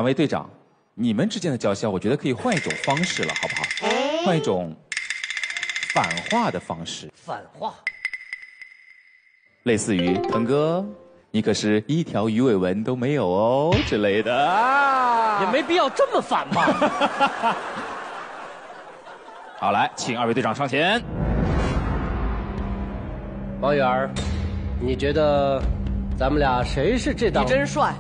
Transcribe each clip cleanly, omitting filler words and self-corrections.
两位队长，你们之间的叫嚣，我觉得可以换一种方式了，好不好？换一种反话的方式。 反话， 类似于腾哥，你可是一条鱼尾纹都没有哦之类的啊， 也没必要这么反吧。 好，来，请二位队长上前。 王源儿，你觉得咱们俩谁是这档？ 你真帅。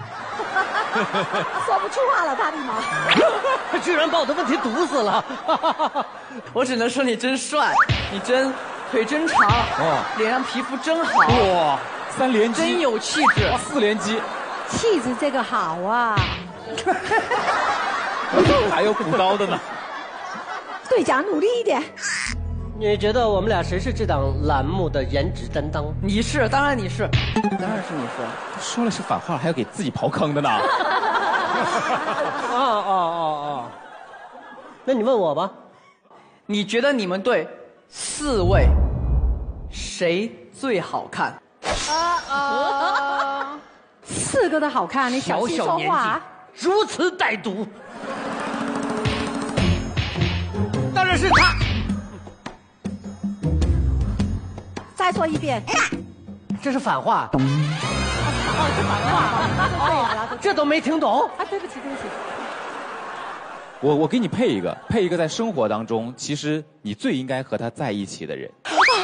说不出话了，大力毛。 居然把我的问题堵死了。 我只能说你真帅，你真腿真长，脸上皮肤真好， 哇，3连击， 真有气质。 4连击， 气质这个好啊。 还有补刀的呢。 队长努力一点。 你觉得我们俩谁是这档栏目的颜值担当？ 你是，当然你是，当然是你是。 说了是反话，还要给自己刨坑的呢。 那你问我吧。 你觉得你们队4位谁最好看 4个都好看，你小心说话啊。 如此歹毒，当然是他。 再说一遍。 这是反话。 哦，是反话。那就对了。 这都没听懂。 啊，对不起，对不起。 我给你配一个在生活当中，其实你最应该和他在一起的人。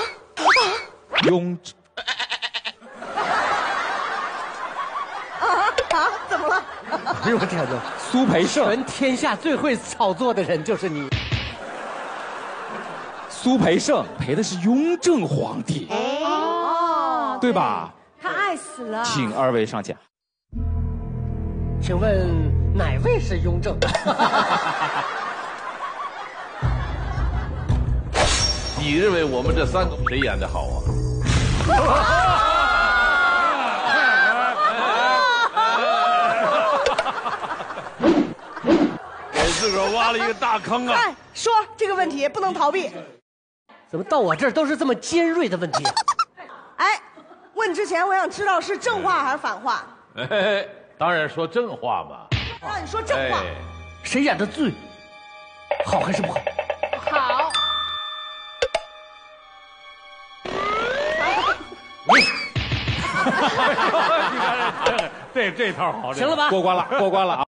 雍。 怎么了？ 哎呦我天哪！ 苏培盛， 全天下最会炒作的人就是你。 苏培盛陪的是雍正皇帝， 哦， 对吧？ 他爱死了。 请二位上讲。 请问哪位是雍正？ 你认为我们这3个谁演的好啊？给自个儿挖了一个大坑啊！ 哎，说这个问题不能逃避。 怎么到我这儿都是这么尖锐的问题？ 哎，问之前我想知道是正话还是反话。 哎，当然说正话嘛。 让你说正话。 谁演的最好还是不好？ 好。 你看这套好， 行了吧？ 过关了啊！